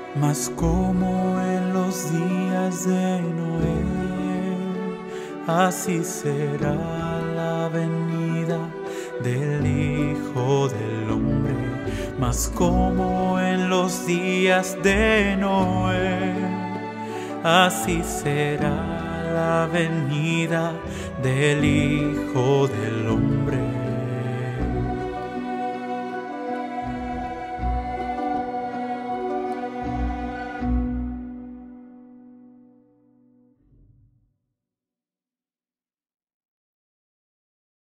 Mas como en los días de Noé, así será la venida del Hijo del Hombre. Mas como en los días de Noé, así será la venida del Hijo del Hombre.